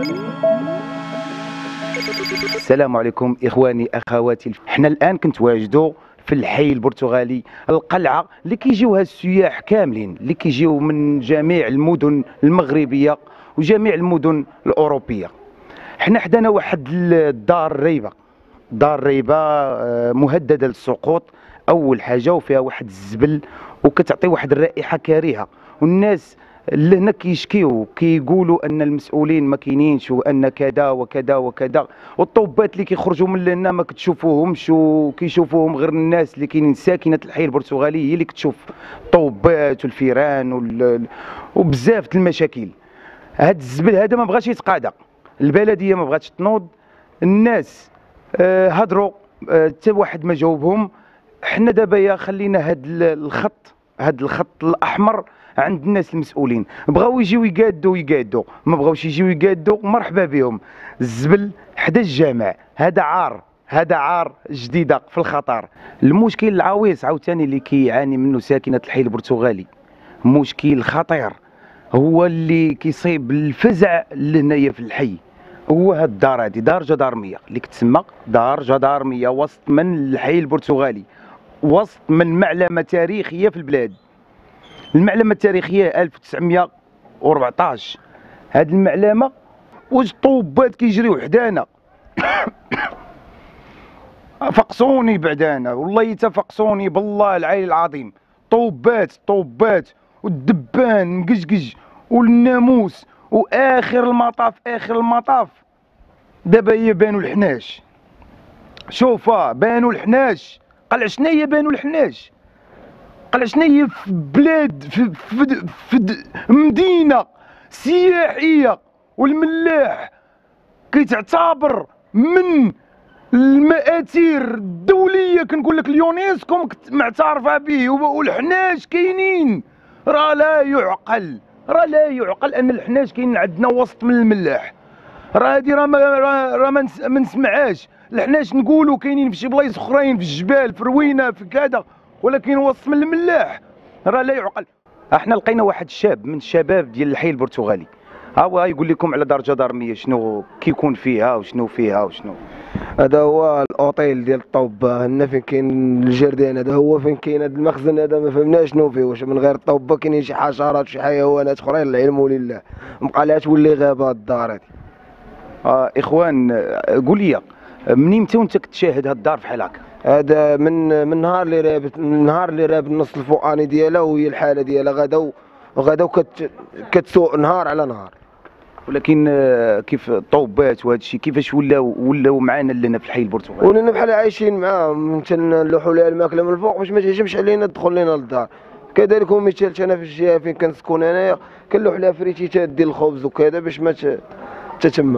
السلام عليكم اخواني اخواتي. احنا الان كنتواجدوا في الحي البرتغالي، القلعه اللي كيجيوها السياح كاملين، اللي كيجيو من جميع المدن المغربيه وجميع المدن الاوروبيه. احنا حدانا واحد الدار الريبه، دار ريبه مهدده للسقوط اول حاجه، وفيها واحد الزبل وكتعطي واحد الرائحه كريهه، والناس اللي هنا كيشكيو كيقولوا ان المسؤولين ما كاينينش وان كذا وكذا وكذا، والطوبات اللي كيخرجوا من لهنا ما كتشوفوهمش وكيشوفوهم غير الناس اللي كاينين ساكنه الحي البرتغالي هي اللي كتشوف الطوبات والفيران وبزاف د المشاكل. هاد الزبل هذا ما بغاش يتقاضى، البلديه ما بغاتش تنوض، الناس هضروا حتى واحد ما جاوبهم. حنا دابا يا خلينا هاد الخط الاحمر عند الناس المسؤولين، بغاو يجيو يقادوا، ما بغاوش يجيو يقادوا مرحبا بهم. الزبل حدا الجامع هذا عار جديده في الخطر. المشكل العويص عاوتاني اللي كيعاني منه ساكنه الحي البرتغالي، مشكل خطير هو اللي كيصيب الفزع لهنايا في الحي، هو هاد الدار هادي دار جدارميه اللي كتسمى دار جدارميه وسط من الحي البرتغالي، وسط من معلمه تاريخيه في البلاد. المعلمه التاريخيه 1914. هاد المعلمه واش طوبات كيجريو حدانا فقصوني بعدانا والله تفقصوني بالله العلي العظيم. طوبات والدبان مقجقج والناموس، واخر المطاف دابا هي بانوا الحناش. شوفا بانوا الحناش، قال شناهي بانوا الحناش؟ قال شناهي في بلاد في مدينه سياحيه، والملاح كيتعتبر من المآثير الدوليه، كنقول لك اليونسكو معترفه به، والحناش كاينين. راه لا يعقل ان الحناش كاين عندنا وسط من الملاح. راه هادي راه ما نسمعهاش. الحناش نقولوا كاينين في شي بلايص اخرين، في الجبال، في روينه، في كذا، ولكن وسط من الملاح راه لا يعقل. احنا لقينا واحد الشاب من الشباب ديال الحي البرتغالي، ها هو يقول لكم على دار جدارميه شنو كيكون فيها وشنو فيها وشنو. هذا هو الاوتيل ديال الطوبه، هنا فين كاين الجردان، هذا هو فين كاين هذا المخزن. هذا ما فهمناش شنو فيه، واش من غير الطوبه كاينين شي حشرات شي حيوانات اخرين، العلم لله. بقى لها تولي غابه هاد الدار هادي. اخوان قول لي منين متى وانت كتشاهد هاد الدار بحال هكا؟ هذا من نهار اللي راب النص الفوقاني ديالها، وهي الحاله ديالها غدا كتسوق نهار على نهار. ولكن كيف الطوبات وهذا الشيء كيفاش ولاو معانا لنا في الحي البرتغالي؟ ولينا بحال عايشين معاهم، تنلوحوا لها الماكله من الفوق باش ما تهجمش علينا تدخل لنا للدار. كذلك هو مثال انا في الجهه فين كنسكن انايا كنلوح لها فريتيتات ديال الخبز وكذا باش ما تتم.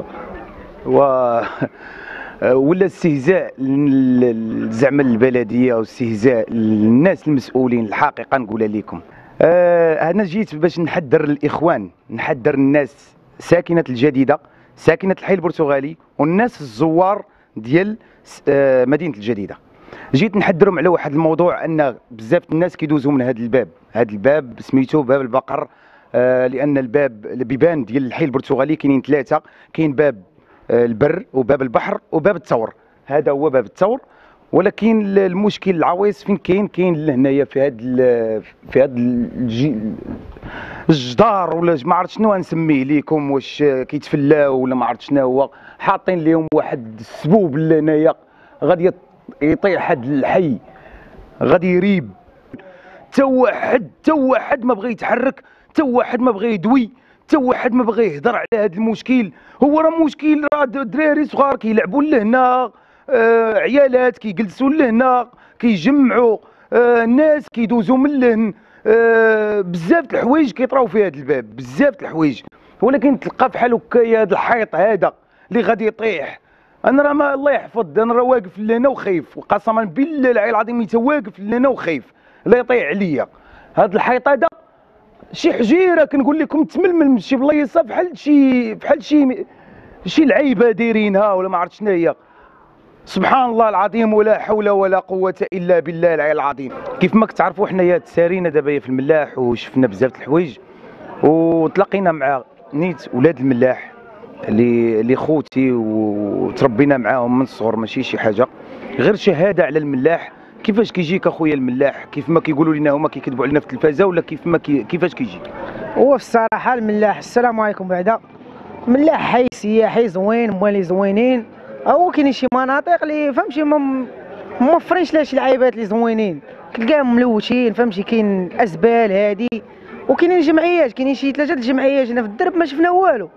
ولا استهزاء زعما البلديه واستهزاء الناس المسؤولين. الحقيقه نقولها لكم، انا جيت باش نحذر الاخوان، نحذر الناس ساكنه الجديده، ساكنه الحي البرتغالي، والناس الزوار ديال مدينه الجديده. جيت نحذرهم على واحد الموضوع، ان بزاف الناس كيدوزوا من هذا الباب سميتو باب البقر. لان البيبان ديال الحي البرتغالي كاينين ثلاثه، كاين باب البر وباب البحر وباب الثور. هذا هو باب الثور، ولكن المشكل العويص فين كاين لهنايا في هذا الجدار، ولا ما عرفت شنو نسميه ليكم، واش كيتفلاو ولا ما عرفت شنو هو، حاطين لهم واحد السبوب لهنايا غادي يطيح هذا الحي، غادي يريب. تا واحد ما بغى يتحرك، تا واحد ما بغى يدوي، تا واحد ما بغى يهضر على هذا المشكل. هو راه مشكل، راه دراري صغار كيلعبوا لهنا، عيالات كيجلسوا لهنا كيجمعوا، الناس كيدوزوا من لهن، بزاف د الحوايج كيطراو في هذا الباب، بزاف د الحوايج. ولكن تلقى بحال هكايا هذا الحيط هذا اللي غادي يطيح. انا راه ما الله يحفظ، انا راه واقف لهنا وخايف، وقسما بالله العلي العظيم حتى واقف لهنا وخايف لا يطيح عليا. هذا الحيط هذا شي حجيره كنقول لكم تململ من شي بلايصه، بحال شي لعيبه دايرينها ولا ما عرفت شنو هي. سبحان الله العظيم، ولا حول ولا قوه الا بالله العلي العظيم. كيف ما كتعرفوا حنايا تسارينا دابا في الملاح وشفنا بزاف د الحوايج، وتلاقينا مع نيت ولاد الملاح اللي خوتي وتربينا معاهم من الصغر، ماشي شي حاجه غير شهاده على الملاح. كيفاش كيجيك اخويا الملاح؟ كيف ما كيقولوا لنا هما كيكذبوا علينا في التلفازه، ولا كيفاش كيجي؟ هو في الصراحه الملاح، السلام عليكم بعدا، ملاح حي سياحي زوين، موالي زوينين. هو كاين شي مناطق اللي فهمتي موفرينش لا شي لعيبات اللي زوينين، تلقاهم ملوشين فهمتي. كاين ازبال هادي، وكاينين جمعيات، كاينين شي 3 الجمعيات هنا في الدرب ما شفنا والو.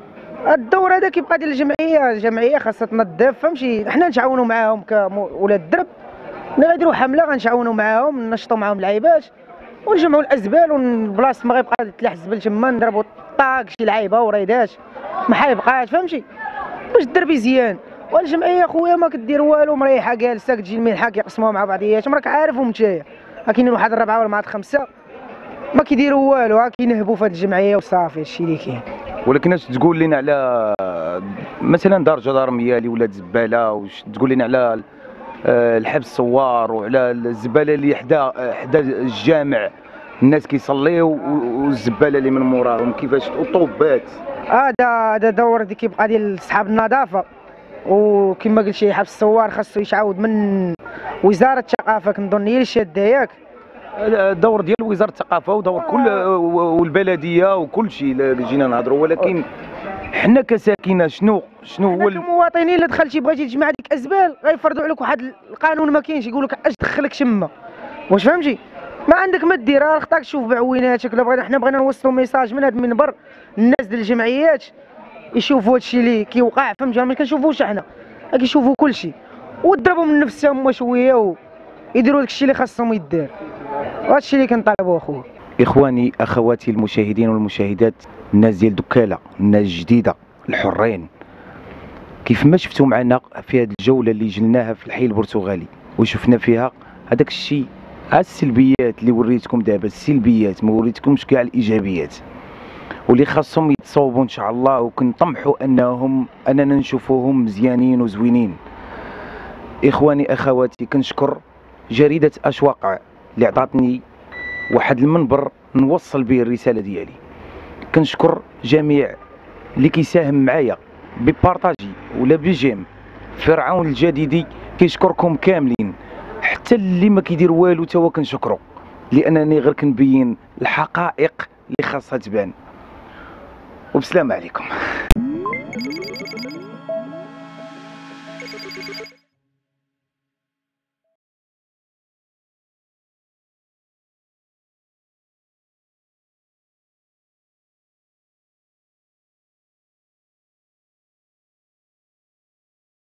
الدور هذا كيبقى ديال الجمعيه خاصها تنظف فهمتي. حنا نتعاونوا معاهم كولاد الدرب، ملي غيديروا حمله غنتعاونوا معاهم، ننشطوا معاهم لعيبات ونجمعوا الازبال، وبلاصه ما غيبقى تلاح الزبل تما نضربوا طاق شي لعيبه وريدات ما حيبقاش فهمتي، باش الدرب مزيان. والجمعيه خويا ما كدير والو، مريحه جالسه، كتجي المنحه كيقسموها مع بعضياتهم، راك عارفهم نتايا. كاينين واحد 4 ولا مع 5 ما كيديروا والو، كينهبوا في هذه الجمعيه وصافي. هادشي اللي كاين. ولكن اش تقول لنا على مثلا دار جدارميه اللي ولات زباله؟ واش تقول لنا على الحبس الصوار، وعلى الزباله اللي حدا الجامع الناس كيصليو، والزباله اللي من موراهم كيفاش، والطوبات؟ هذا دور كيبقى ديال صحاب النظافه، وكما قلتي حبس الصوار خاصو يتعاود من وزاره الثقافه، كنظن هي اللي شاده ياك. دور ديال وزاره الثقافه ودور كل والبلديه وكل شيء اللي جينا نهضروا، ولكن حنا كساكنه شنو هو المواطنين اللي دخلتي بغيتي تجمع ديك ازبال غيفرضوا عليك واحد القانون ما كاينش، يقول لك اش دخلك تما، واش فهمتي؟ ما عندك ما دير، خطاك تشوف بعويناتك. حنا بغينا نوصلوا ميساج من هذا المنبر، الناس ديال الجمعيات يشوفوا هادشي اللي كيوقع فهمتي. ما كنشوفوش حنا، كيشوفوا كلشي ويضربوا من نفسهم هما شويه ويديروا داكشي اللي خاصهم يدار. وهادشي اللي كنطالبوا اخويا. اخواني اخواتي المشاهدين والمشاهدات، الناس ديال دكاله، الناس الجديده الحرين، كيف ما شفتوا معنا في هذه الجوله اللي جلناها في الحي البرتغالي وشفنا فيها هذاك الشيء، السلبيات اللي وريتكم دابا، السلبيات ما وريتكمش كاع الايجابيات، واللي خاصهم يتصوبوا ان شاء الله، وكنطمحوا اننا نشوفوهم مزيانين وزوينين. اخواني اخواتي، كنشكر جريده اشواق اللي عطاتني واحد المنبر نوصل به الرساله ديالي. كنشكر جميع اللي كيساهم معايا ببارطاجي ولا بجيم. فرعون الجديدي كيشكركم كاملين، حتى اللي ما كيدير والو تا هو كنشكرو، لانني غير كنبين الحقائق اللي خاصها تبان. وبسلام عليكم.